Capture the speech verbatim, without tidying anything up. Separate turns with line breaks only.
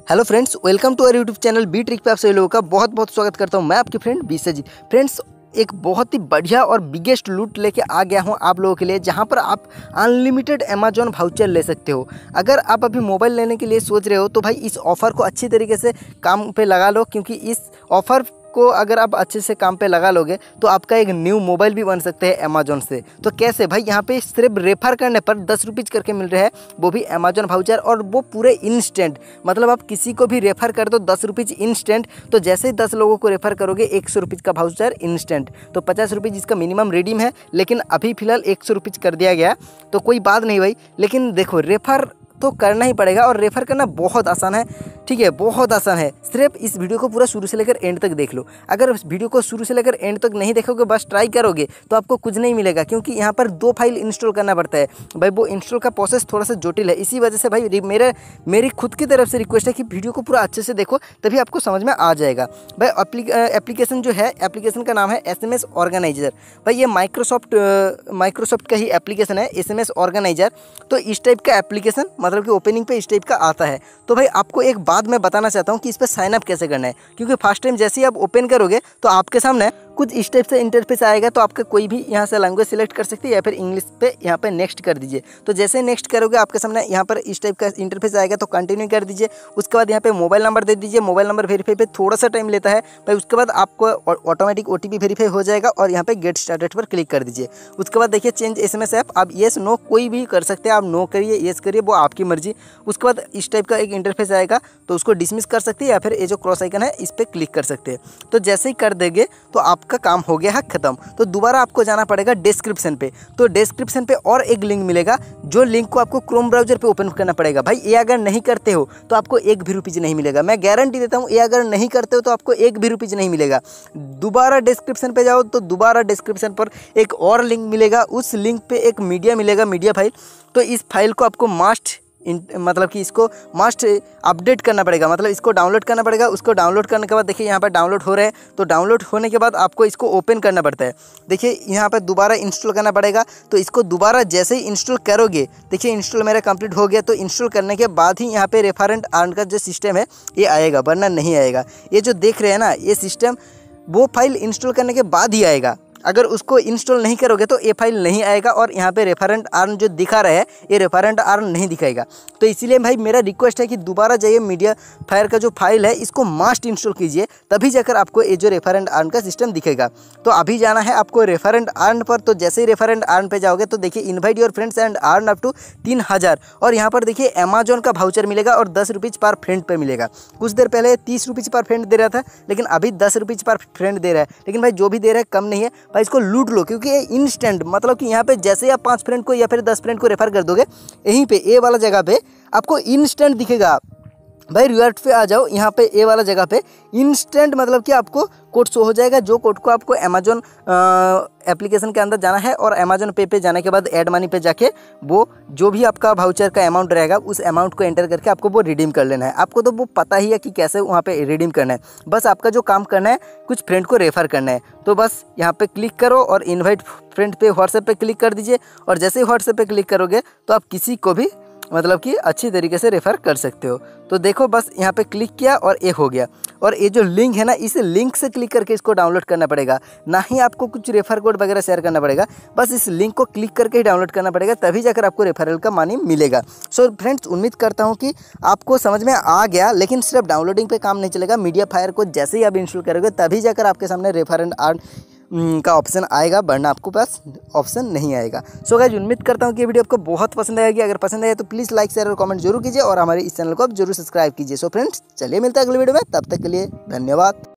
Hello friends, welcome to our YouTube channel B trick पे आप सभी लोगों का बहुत बहुत स्वागत करता हूं। मैं आपके फ्रेंड बीसजी। फ्रेंड्स, एक बहुत ही बढ़िया और बिगेस्ट लूट लेके आ गया हूं आप लोगों के लिए, जहां पर आप अनलिमिटेड अमेजॉन वाउचर ले सकते हो। अगर आप अभी मोबाइल लेने के लिए सोच रहे हो तो भाई इस ऑफ़र को अच्छी तरीके से काम पे लगा लो, क्योंकि इस ऑफ़र को अगर आप अच्छे से काम पे लगा लोगे तो आपका एक न्यू मोबाइल भी बन सकते हैं अमेजॉन से। तो कैसे भाई, यहाँ पे सिर्फ रेफर करने पर दस रुपीज़ करके मिल रहा है, वो भी अमेजॉन वाउचर, और वो पूरे इंस्टेंट। मतलब आप किसी को भी रेफर कर दो दस रुपीज़ इंस्टेंट, तो जैसे ही दस लोगों को रेफर करोगे एक सौ रुपीज़ का वाउचर इंस्टेंट। तो पचास रुपीज़ इसका मिनिमम रिडीम है, लेकिन अभी फिलहाल एक सौ रुपीज़ कर दिया गया। तो कोई बात नहीं भाई, लेकिन देखो रेफर तो करना ही पड़ेगा, और रेफर करना बहुत आसान है। ठीक है, बहुत आसान है। सिर्फ इस वीडियो को पूरा शुरू से लेकर एंड तक देख लो। अगर इस वीडियो को शुरू से लेकर एंड तक नहीं देखोगे, बस ट्राई करोगे, तो आपको कुछ नहीं मिलेगा, क्योंकि यहाँ पर दो फाइल इंस्टॉल करना पड़ता है भाई। वो इंस्टॉल का प्रोसेस थोड़ा सा जटिल है, इसी वजह से भाई मेरे मेरी खुद की तरफ से रिक्वेस्ट है कि वीडियो को पूरा अच्छे से देखो, तभी आपको समझ में आ जाएगा। भाई एप्लीकेशन जो है, एप्लीकेशन का नाम है एस एम एस ऑर्गेनाइजर। भाई ये माइक्रोसॉफ्ट माइक्रोसॉफ्ट का ही एप्लीकेशन है, एस एम एस ऑर्गेनाइजर। तो इस टाइप का एप्लीकेशन मतलब कि ओपनिंग पे इस टाइप का आता है। तो भाई आपको एक बात मैं बताना चाहता हूँ कि इस पर साइन अप कैसे करना है, क्योंकि फर्स्ट टाइम जैसे ही आप ओपन करोगे तो आपके सामने कुछ इस टाइप से इंटरफेस आएगा। तो आपका कोई भी यहाँ से लैंग्वेज सिलेक्ट कर सकते हैं, या फिर इंग्लिश पे यहाँ पे नेक्स्ट कर दीजिए। तो जैसे नेक्स्ट करोगे आपके सामने यहाँ पर इस टाइप का इंटरफेस आएगा, तो कंटिन्यू कर दीजिए। उसके बाद यहाँ पे मोबाइल नंबर दे दीजिए। मोबाइल नंबर वेरीफाई पे थोड़ा सा टाइम लेता है भाई। उसके बाद आपको ऑटोमेटिक ओटीपी वेरीफाई हो जाएगा, और यहाँ पे गेट स्टार्टेड पर क्लिक कर दीजिए। उसके बाद देखिए चेंज एसएमएस ऐप, आप येस नो कोई भी कर सकते हैं। आप नो करिए, येस करिए, वो आपकी मर्जी। उसके बाद इस टाइप का एक इंटरफेस आएगा, तो उसको डिसमिस कर सकते हैं, या फिर ये जो क्रॉस आइकन है इस पर क्लिक कर सकते हैं। तो जैसे ही कर देंगे तो आपका काम हो गया है खत्म। तो दोबारा आपको जाना पड़ेगा डिस्क्रिप्शन पे। तो डिस्क्रिप्शन पे और एक लिंक मिलेगा, जो लिंक को आपको क्रोम ब्राउजर पे ओपन करना पड़ेगा। भाई ये अगर नहीं करते हो तो आपको एक भी रुपीज़ नहीं मिलेगा, मैं गारंटी देता हूँ। ये अगर नहीं करते हो तो आपको एक भी रुपीज़ नहीं मिलेगा। दोबारा डिस्क्रिप्शन पे जाओ तो दोबारा डिस्क्रिप्शन पर एक और लिंक मिलेगा, उस लिंक पे एक मीडिया मिलेगा, मीडिया फाइल। तो इस फाइल को आपको मस्ट मतलब कि इसको मस्ट अपडेट करना पड़ेगा, मतलब इसको डाउनलोड करना पड़ेगा। उसको डाउनलोड करने के बाद देखिए यहाँ पर डाउनलोड हो रहे हैं। तो डाउनलोड होने के बाद आपको इसको ओपन करना पड़ता है। देखिए यहाँ पर दोबारा इंस्टॉल करना पड़ेगा। तो इसको दोबारा जैसे ही इंस्टॉल करोगे, देखिए इंस्टॉल मेरा कंप्लीट हो गया। तो इंस्टॉल करने के बाद ही यहाँ पे रेफरेंट अर्न का जो सिस्टम है ये आएगा, वरना नहीं आएगा। ये जो देख रहे हैं ना, ये सिस्टम वो फाइल इंस्टॉल करने के बाद ही आएगा। अगर उसको इंस्टॉल नहीं करोगे तो ये फाइल नहीं आएगा, और यहाँ पे रेफरेंट अर्न जो दिखा रहा है ये रेफरेंट अर्न नहीं दिखाएगा। तो इसीलिए भाई मेरा रिक्वेस्ट है कि दोबारा जाइए, मीडिया फायर का जो फाइल है इसको मस्ट इंस्टॉल कीजिए, तभी जाकर आपको ये जो रेफरेंट अर्न का सिस्टम दिखेगा। तो अभी जाना है आपको रेफरेंट अर्न पर। तो जैसे ही रेफरेंट अर्न पे जाओगे तो देखिए invite your friends and earn up to तीन हज़ार, और यहाँ पर देखिए अमेजॉन का वाउचर मिलेगा, और दस रुपीज़ पर फ्रेंड पे मिलेगा। कुछ देर पहले तीस रुपीज़ पर फ्रेंड दे रहा था, लेकिन अभी दस रुपीज़ पर फ्रेंड दे रहा है। लेकिन भाई जो भी दे रहा है कम नहीं है भाई, इसको लूट लो, क्योंकि ये इंस्टेंट मतलब कि यहाँ पे जैसे ही आप पांच फ्रेंड को या फिर दस फ्रेंड को रेफर कर दोगे, यहीं पे ए वाला जगह पे आपको इंस्टेंट दिखेगा। भाई रिवर्ट पे आ जाओ, यहाँ पे ए वाला जगह पे इंस्टेंट मतलब कि आपको कोड शो हो जाएगा, जो कोड को आपको अमेजॉन एप्लीकेशन के अंदर जाना है, और अमेजॉन पे पे जाने के बाद ऐड मनी पे जाके वो जो भी आपका वाउचर का अमाउंट रहेगा उस अमाउंट को एंटर करके आपको वो रिडीम कर लेना है। आपको तो वो पता ही है कि कैसे वहाँ पे रिडीम करना है। बस आपका जो काम करना है, कुछ फ्रेंड को रेफ़र करना है। तो बस यहाँ पे क्लिक करो और इन्वाइट फ्रेंड पे व्हाट्सएप पे क्लिक कर दीजिए, और जैसे ही व्हाट्सएप पे क्लिक करोगे तो आप किसी को भी मतलब कि अच्छी तरीके से रेफ़र कर सकते हो। तो देखो बस यहाँ पे क्लिक किया और एक हो गया। और ये जो लिंक है ना, इस लिंक से क्लिक करके इसको डाउनलोड करना पड़ेगा, ना ही आपको कुछ रेफर कोड वगैरह शेयर करना पड़ेगा। बस इस लिंक को क्लिक करके ही डाउनलोड करना पड़ेगा, तभी जाकर आपको रेफरल का मनी मिलेगा। सो फ्रेंड्स, उम्मीद करता हूँ कि आपको समझ में आ गया। लेकिन सिर्फ डाउनलोडिंग पे काम नहीं चलेगा, मीडिया फायर को जैसे ही आप इंस्टॉल करोगे तभी जाकर आपके सामने रेफरेंट अर्न का ऑप्शन आएगा, वरना आपको पास ऑप्शन नहीं आएगा। सो गाइस, उम्मीद करता हूँ कि ये वीडियो आपको बहुत पसंद आएगी। अगर पसंद आए तो प्लीज़ लाइक शेयर और कमेंट जरूर कीजिए, और हमारे इस चैनल को आप जरूर सब्सक्राइब कीजिए। सो फ्रेंड्स, चलिए मिलते हैं अगले वीडियो में, तब तक के लिए धन्यवाद।